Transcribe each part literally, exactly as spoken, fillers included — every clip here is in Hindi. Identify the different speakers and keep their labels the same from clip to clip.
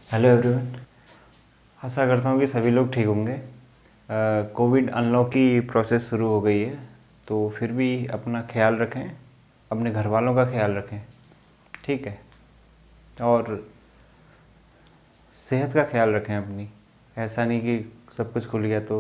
Speaker 1: Hello everyone. आशा करता हूँ कि सभी लोग ठीक होंगे। कोविड अनलॉक की प्रोसेस शुरू हो गई है, तो फिर भी अपना ख्याल रखें, अपने घर वालों का ख्याल रखें, ठीक है। और सेहत का ख्याल रखें अपनी। ऐसा नहीं कि सब कुछ खुल गया तो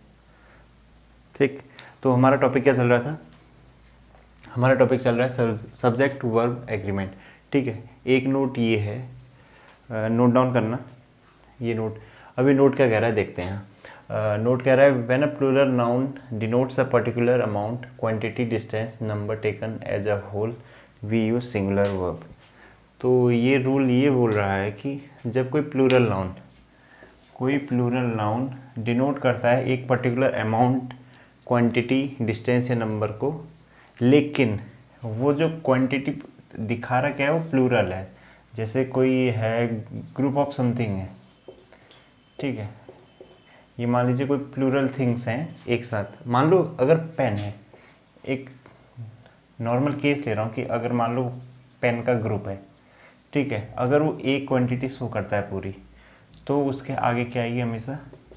Speaker 1: ठीक। तो हमारा टॉपिक क्या चल रहा था? हमारा टॉपिक चल रहा है सब्जेक्ट वर्ब एग्रीमेंट, ठीक है। एक नोट ये है, नोट डाउन करना। ये नोट अभी नोट क्या कह रहा है देखते हैं। नोट कह रहा है when a plural noun denotes a particular amount quantity distance number taken as a whole we use singular verb. तो ये रूल ये बोल रहा है कि जब कोई प्लूरल नाउन कोई प्लूरल नाउन डिनोट करता है एक पर्टिकुलर अमाउंट, क्वांटिटी, डिस्टेंस या नंबर को, लेकिन वो जो क्वांटिटी दिखा रहा क्या है वो प्लूरल है। जैसे कोई है ग्रुप ऑफ समथिंग है, ठीक है। ये मान लीजिए कोई प्लूरल थिंग्स हैं एक साथ। मान लो अगर पेन है, एक नॉर्मल केस ले रहा हूँ कि अगर मान लो पेन का ग्रुप है, ठीक है। अगर वो एक क्वांटिटी शो करता है पूरी, तो उसके आगे क्या आएगी? हमेशा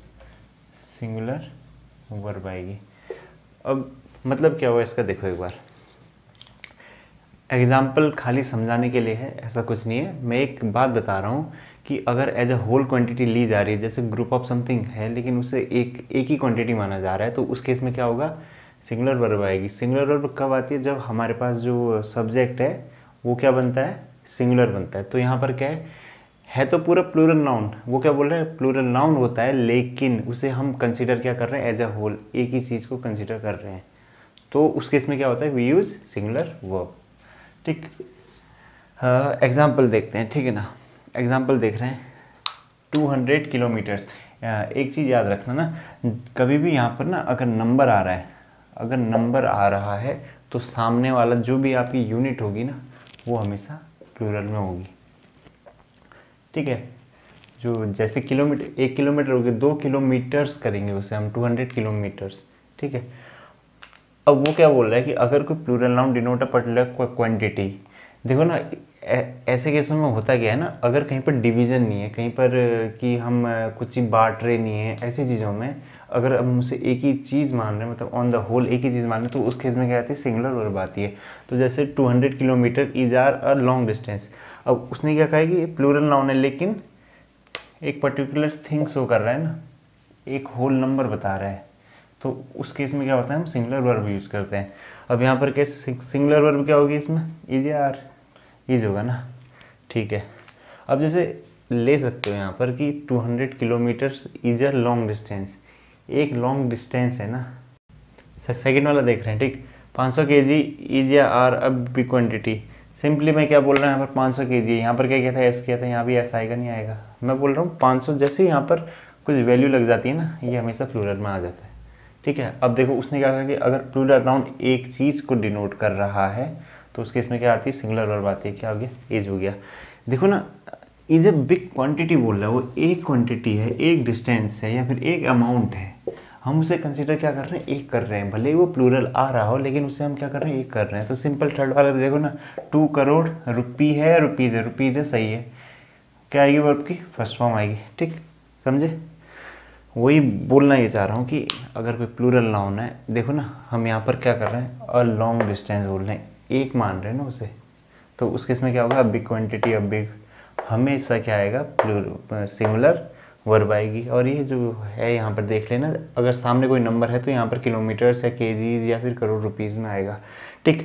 Speaker 1: सिंगुलर वर्ब आएगी। अब मतलब क्या हुआ इसका देखो एक बार। एग्जाम्पल खाली समझाने के लिए है, ऐसा कुछ नहीं है। मैं एक बात बता रहा हूँ कि अगर एज अ होल क्वांटिटी ली जा रही है, जैसे ग्रुप ऑफ समथिंग है लेकिन उसे एक एक ही क्वांटिटी माना जा रहा है, तो उस केस में क्या होगा? सिंगुलर वर्ब आएगी। सिंगुलर वर्ब कब आती है? जब हमारे पास जो सब्जेक्ट है वो क्या बनता है? सिंगुलर बनता है। तो यहाँ पर क्या है है तो पूरा प्लूरल नाउन। वो क्या बोल रहे हैं? प्लूरल नाउन होता है, लेकिन उसे हम कंसिडर क्या कर रहे हैं? एज अ होल, एक ही चीज़ को कंसिडर कर रहे हैं। तो उस केस में क्या होता है? वी यूज सिंगुलर वर्ब, ठीक। एग्जाम्पल देखते हैं, ठीक है ना। एग्जाम्पल देख रहे हैं टू हंड्रेड किलोमीटर्स। एक चीज़ याद रखना ना, कभी भी यहाँ पर ना अगर नंबर आ रहा है अगर नंबर आ रहा है तो सामने वाला जो भी आपकी यूनिट होगी ना वो हमेशा प्लूरल में होगी, ठीक है। जो जैसे किलोमीटर, एक किलोमीटर हो गया, दो किलोमीटर्स करेंगे उसे हम, टू हंड्रेड किलोमीटर्स, ठीक है। अब वो क्या बोल रहा है कि अगर कोई plural noun denote a particular quantity, देखो ना ऐसे केसों में होता क्या है ना, अगर कहीं पर डिवीज़न नहीं है, कहीं पर कि हम कुछ चीज़ बांट रहे नहीं है, ऐसी चीज़ों में अगर हम उसे एक ही चीज़ मान रहे हैं, मतलब ऑन द होल एक ही चीज़ मान रहे हैं, तो उस केस में क्या आती है? सिंगुलर वर्ब आती है। तो जैसे two hundred kilometre is are a long distance. अब उसने क्या कहा है कि प्लूरल नाउन है लेकिन एक पर्टिकुलर थिंग शो कर रहा है ना, एक होल नंबर बता रहा है, तो उस केस में क्या होता है? हम सिंगुलर वर्ब यूज़ करते हैं। अब यहाँ पर क्या सिंगुलर वर्ब क्या होगी इसमें? इज आर इज होगा ना, ठीक है। अब जैसे ले सकते हो यहाँ पर कि two hundred kilometres is a long distance, एक लॉन्ग डिस्टेंस है ना। सेकेंड वाला देख रहे हैं, ठीक। पाँच सौ के जी इज या are a big quantity. Simply मैं क्या बोल रहा हूँ यहाँ पर पाँच सौ के जी, यहाँ पर क्या किया था? एस किया था, यहाँ भी ऐसा आएगा नहीं आएगा? मैं बोल रहा हूँ पाँच सौ, जैसे यहाँ पर कुछ वैल्यू लग जाती है ना, ये हमेशा प्लूरल में आ जाता है, ठीक है। अब देखो उसने क्या कहा कि अगर प्लूरल नाउन एक चीज़ को डिनोट कर रहा है तो उसके इसमें क्या आती है? सिंगुलर वर्ब आती है। क्या हो गया? इज हो गया। देखो ना, इज ए बिग क्वांटिटी बोल रहा है, वो एक क्वांटिटी है, एक डिस्टेंस है या फिर एक अमाउंट है। हम उसे कंसिडर क्या कर रहे हैं? एक कर रहे हैं। भले ही वो प्लूरल आ रहा हो लेकिन उसे हम क्या कर रहे हैं? एक कर रहे हैं। तो सिंपल थर्ड वाला देखो ना, टू करोड़ रुपी है, रुपीज़ है, रुपीज़ है, सही है। क्या आएगी वर्ब की? फर्स्ट फॉर्म आएगी, ठीक, समझे। वही बोलना ये चाह रहा हूँ कि अगर कोई प्लूरल नाउन है, देखो ना हम यहाँ पर क्या कर रहे हैं? अ लॉन्ग डिस्टेंस बोल रहे हैं, एक मान रहे हैं ना उसे, तो उस केस में क्या होगा? बिग क्वांटिटी, अब बिग हमेशा क्या आएगा? सिंगुलर वर्ब आएगी। और ये जो है यहाँ पर देख लेना, अगर सामने कोई नंबर है तो यहाँ पर किलोमीटर्स या केजीज या फिर करोड़ रुपीज़ में आएगा, ठीक।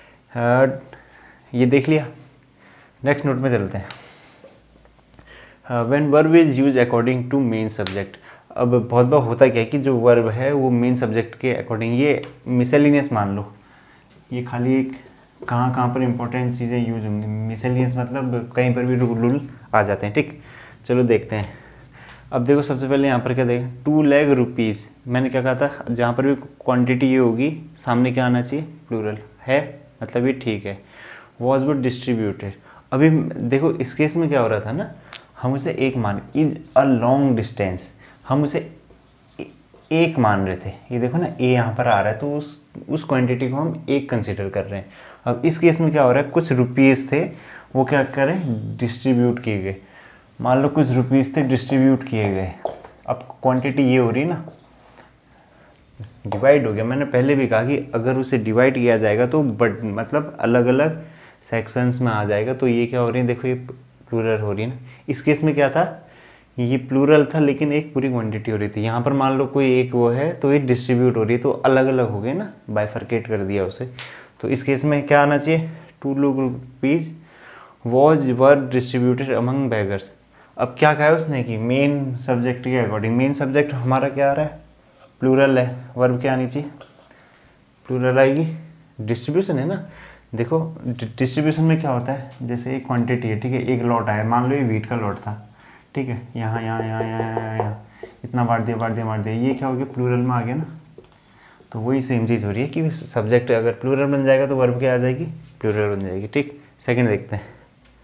Speaker 1: ये देख लिया। नेक्स्ट नोट में चलते हैं। When verb is use according to main subject. अब बहुत बार होता क्या है कि जो वर्ब है वो मेन सब्जेक्ट के अकॉर्डिंग, ये मिसलिनियस मान लो, ये खाली एक कहाँ कहाँ पर इंपॉर्टेंट चीज़ें यूज होंगी। मिसलिनियस मतलब कहीं पर भी रूल आ जाते हैं, ठीक। चलो देखते हैं। अब देखो सबसे पहले यहाँ पर क्या देखें? टू लैख रुपीज़, मैंने क्या कहा था? जहाँ पर भी क्वांटिटी ये होगी सामने क्या आना चाहिए? प्लूरल है, मतलब ये ठीक है। Was but distributed. अभी देखो इस केस में क्या हो रहा था ना, हम उसे एक मान, इज अ लॉन्ग डिस्टेंस, हम उसे एक मान रहे थे। ये देखो ना, ए यहाँ पर आ रहा है तो उस उस क्वांटिटी को हम एक कंसिडर कर रहे हैं। अब इस केस में क्या हो रहा है? कुछ रुपीज़ थे, वो क्या करें? डिस्ट्रीब्यूट किए गए। मान लो कुछ रुपीस थे डिस्ट्रीब्यूट किए गए, अब क्वांटिटी ये हो रही ना, डिवाइड हो गया। मैंने पहले भी कहा कि अगर उसे डिवाइड किया जाएगा तो बट मतलब अलग अलग सेक्शंस में आ जाएगा। तो ये क्या हो रही है, देखो ये प्लूरल हो रही है ना। इस केस में क्या था, ये प्लूरल था लेकिन एक पूरी क्वांटिटी हो रही थी। यहाँ पर मान लो कोई एक वो है तो ये डिस्ट्रीब्यूट हो रही है, तो अलग अलग हो गए ना, बाइफरकेट कर दिया उसे। तो इस केस में क्या आना चाहिए, two rupees was were distributed among beggars. अब क्या कहा है उसने कि मेन सब्जेक्ट के अकॉर्डिंग, मेन सब्जेक्ट हमारा क्या आ रहा है, प्लूरल है, वर्ब क्या आनी चाहिए, प्लूरल आएगी। डिस्ट्रीब्यूशन है ना, देखो डिस्ट्रीब्यूशन में क्या होता है, जैसे एक क्वांटिटी है, ठीक है, एक लॉट आया, मान लो ये वीट का लॉट था, ठीक है, यहाँ यहाँ यहाँ यहाँ यहाँ इतना बांट दिया बांट दिया बांट दिया, ये क्या हो गया, प्लूरल में आ गया ना। तो वही सेम चीज़ हो रही है कि सब्जेक्ट अगर प्लूरल बन जाएगा तो वर्ब क्या आ जाएगी, प्लूरल बन जाएगी। ठीक, सेकंड देखते हैं।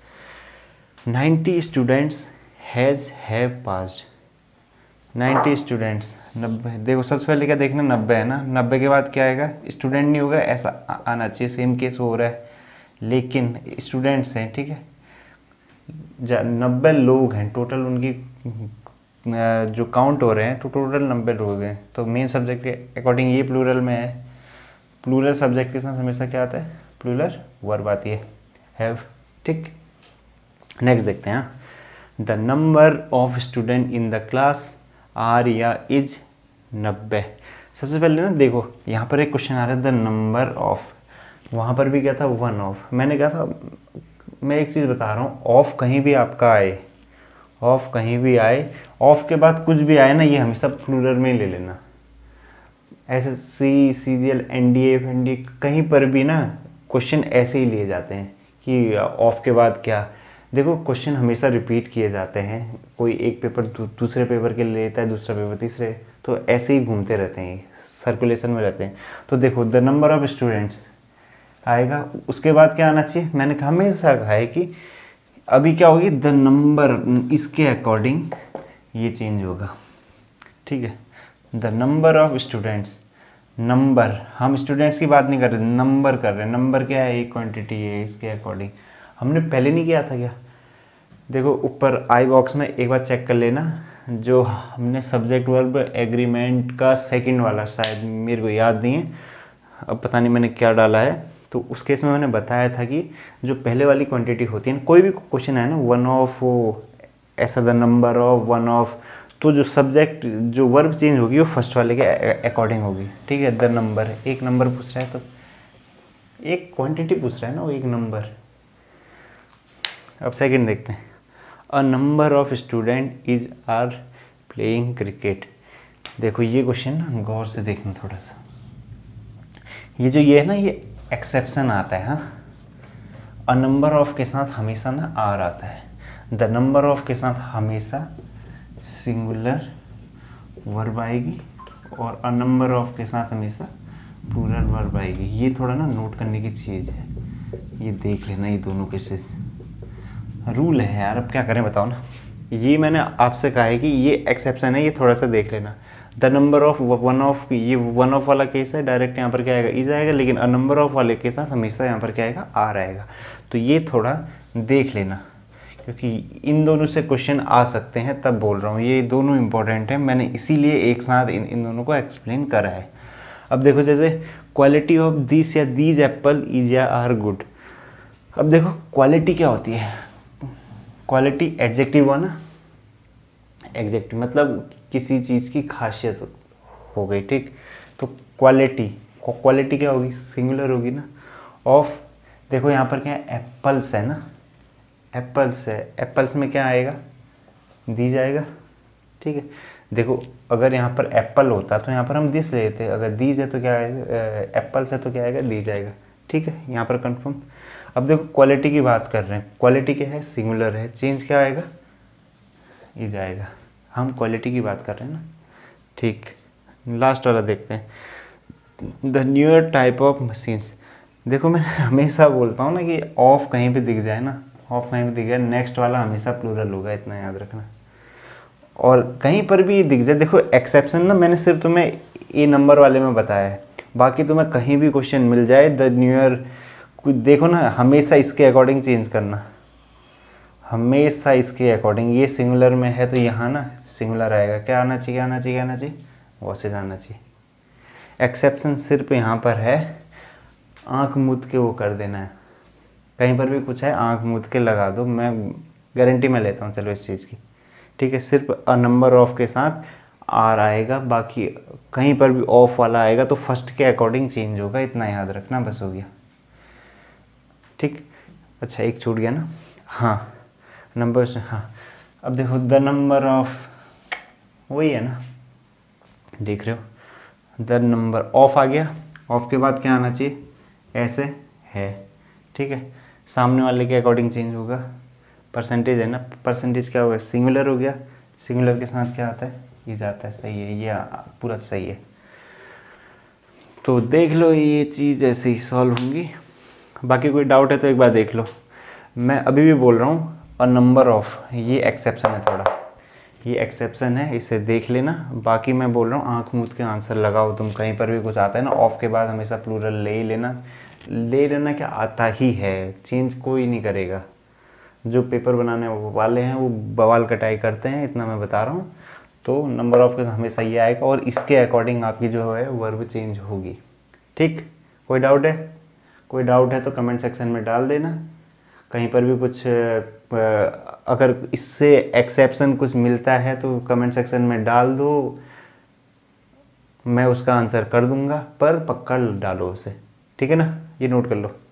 Speaker 1: Ninety students has have passed, ninety students, नब्बे। देखो सबसे पहले क्या देखना, नब्बे है ना, नब्बे के बाद क्या आएगा, स्टूडेंट नहीं होगा, ऐसा आना चाहिए, सेम केस हो रहा है, लेकिन स्टूडेंट्स हैं, ठीक है, नब्बे लोग हैं टोटल, उनकी जो काउंट हो रहे हैं तो टोटल नब्बे लोग हैं। तो मेन सब्जेक्ट के अकॉर्डिंग ये प्लूरल में है, प्लूरल सब्जेक्ट के साथ हमेशा क्या आता है, प्लूरल वर्ब आती है, हैव। ठीक, नेक्स्ट देखते हैं। The number of student in the class are या इज नब्बे। सबसे पहले ना देखो यहाँ पर एक क्वेश्चन आ रहा है, द नंबर ऑफ, वहाँ पर भी क्या था, वन ऑफ। मैंने कहा था, मैं एक चीज़ बता रहा हूँ, ऑफ कहीं भी आपका आए, ऑफ कहीं भी आए, ऑफ के बाद कुछ भी आए ना, ये हमेशा प्लूरल में ही ले लेना। ऐसे C C G L N D F N D कहीं पर भी ना क्वेश्चन ऐसे ही लिए जाते हैं कि ऑफ के बाद क्या। देखो क्वेश्चन हमेशा रिपीट किए जाते हैं, कोई एक पेपर दू, दूसरे पेपर के लिए लेता है, दूसरा पेपर तीसरे, तो ऐसे ही घूमते रहते हैं, सर्कुलेशन में रहते हैं। तो देखो द नंबर ऑफ स्टूडेंट्स आएगा, उसके बाद क्या आना चाहिए, मैंने हमेशा कहा है कि अभी क्या होगी, द नंबर, इसके अकॉर्डिंग ये चेंज होगा। ठीक है, the number of students, number, हम स्टूडेंट्स की बात नहीं कर रहे, नंबर कर रहे हैं। नंबर क्या है, एक क्वांटिटी है, इसके अकॉर्डिंग हमने पहले नहीं किया था क्या। देखो ऊपर आई बॉक्स में एक बार चेक कर लेना, जो हमने सब्जेक्ट वर्ब एग्रीमेंट का सेकंड वाला, शायद मेरे को याद नहीं है, अब पता नहीं मैंने क्या डाला है। तो उस केस में मैंने बताया था कि जो पहले वाली क्वांटिटी होती है, कोई भी क्वेश्चन है ना, वन ऑफ ऐसा, the number of, one of, तो जो सब्जेक्ट जो वर्ब चेंज होगी वो फर्स्ट वाले के अकॉर्डिंग होगी। ठीक है, द नंबर, एक नंबर पूछ रहा है तो एक क्वांटिटी पूछ रहा है ना, वो एक नंबर। अब सेकंड देखते हैं। A number of student is are playing cricket. देखो ये क्वेश्चन ना गौर से देखना थोड़ा सा, ये जो ये है ना, ये एक्सेप्शन आता है। हाँ, अ नंबर ऑफ के साथ हमेशा ना आर आता है, द नंबर ऑफ के साथ हमेशा सिंगुलर वर्ब आएगी, और अ नंबर ऑफ के साथ हमेशा प्लूरल वर्ब आएगी। ये थोड़ा ना नोट करने की चीज़ है, ये देख लेना, ये दोनों केसेस रूल है यार, अब क्या करें बताओ ना। ये मैंने आपसे कहा है कि ये एक्सेप्शन है, ये थोड़ा सा देख लेना। The number of, one of, ये वन ऑफ वाला केस है, डायरेक्ट यहाँ पर क्या आएगा, इज आएगा, लेकिन अ नंबर ऑफ वाले के साथ हमेशा यहाँ पर क्या आएगा, आ रहेगा। तो ये थोड़ा देख लेना, क्योंकि इन दोनों से क्वेश्चन आ सकते हैं, तब बोल रहा हूँ, ये दोनों इंपॉर्टेंट है, मैंने इसीलिए एक साथ इन इन दोनों को एक्सप्लेन करा है। अब देखो जैसे क्वालिटी ऑफ दिस या दीज एप्पल इज या आर गुड। अब देखो क्वालिटी क्या होती है, क्वालिटी एडजेक्टिव हुआ ना, एडजेक्टिव मतलब किसी चीज़ की खासियत हो गई। ठीक, तो क्वालिटी, क्वालिटी क्या होगी, सिंगुलर होगी ना। ऑफ, देखो यहाँ पर क्या है, एप्पल्स है ना, एप्पल्स है, एप्पल्स में क्या आएगा, दी जाएगा। ठीक है, देखो अगर यहाँ पर एप्पल होता तो यहाँ पर हम दिस ले लेते, अगर दीज है तो क्या आएगा, एप्पल्स है तो क्या आएगा, दी जाएगा। ठीक है, यहाँ पर कंफर्म। अब देखो क्वालिटी की बात कर रहे हैं, क्वालिटी क्या है, सिंगुलर है, चेंज क्या आएगा, ये जाएगा, हम क्वालिटी की बात कर रहे हैं ना। ठीक, लास्ट वाला देखते हैं। The newer type of machines. देखो मैं हमेशा बोलता हूँ ना कि ऑफ कहीं पे दिख जाए ना, ऑफ कहीं पे दिख जाए, नेक्स्ट वाला हमेशा प्लूरल होगा, इतना याद रखना। और कहीं पर भी दिख जाए, देखो एक्सेप्शन ना मैंने सिर्फ तुम्हें ए नंबर वाले में बताया है, बाकी तुम्हें कहीं भी क्वेश्चन मिल जाए द न्यूअर, कुछ देखो ना, हमेशा इसके अकॉर्डिंग चेंज करना, हमेशा इसके अकॉर्डिंग, ये सिंगुलर में है तो यहाँ ना सिंगुलर आएगा, क्या आना चाहिए, आना चाहिए आना चाहिए वॉसेज आना चाहिए। एक्सेप्शन सिर्फ यहाँ पर है, आंख मूंद के वो कर देना है, कहीं पर भी कुछ है आंख मूंद के लगा दो, मैं गारंटी में लेता हूँ चलो इस चीज़ की, ठीक है। सिर्फ अ नंबर ऑफ के साथ आर आएगा, बाकी कहीं पर भी ऑफ वाला आएगा तो फर्स्ट के अकॉर्डिंग चेंज होगा, इतना याद रखना, बस हो गया, ठीक। अच्छा एक छूट गया ना, हाँ नंबर, हाँ अब देखो द नंबर ऑफ, वही है ना, देख रहे हो, द नंबर ऑफ आ गया, ऑफ के बाद क्या आना चाहिए, ऐसे है, ठीक है। सामने वाले के अकॉर्डिंग चेंज होगा, परसेंटेज है ना, परसेंटेज क्या होगा, सिंगुलर हो गया, सिंगुलर के साथ क्या आता है, ये जाता है, सही है, ये पूरा सही है। तो देख लो ये चीज़ ऐसे ही सॉल्व होंगी, बाकी कोई डाउट है तो एक बार देख लो। मैं अभी भी बोल रहा हूँ और नंबर ऑफ, ये एक्सेप्शन है थोड़ा, ये एक्सेप्शन है, इसे देख लेना। बाकी मैं बोल रहा हूँ आंख मूंद के आंसर लगाओ, तुम कहीं पर भी कुछ आता है ना ऑफ के बाद हमेशा प्लूरल ले ही लेना, ले लेना क्या आता ही है, चेंज कोई नहीं करेगा। जो पेपर बनाने वाले हैं वो बवाल कटाई करते हैं, इतना मैं बता रहा हूँ। तो नंबर ऑफ के हमेशा ये आएगा और इसके अकॉर्डिंग आपकी जो है वर्ब चेंज होगी, ठीक। कोई डाउट है, कोई डाउट है तो कमेंट सेक्शन में डाल देना। कहीं पर भी कुछ अगर इससे एक्सेप्शन कुछ मिलता है तो कमेंट सेक्शन में डाल दो, मैं उसका आंसर कर दूंगा, पर पक्का डालो उसे, ठीक है ना, ये नोट कर लो।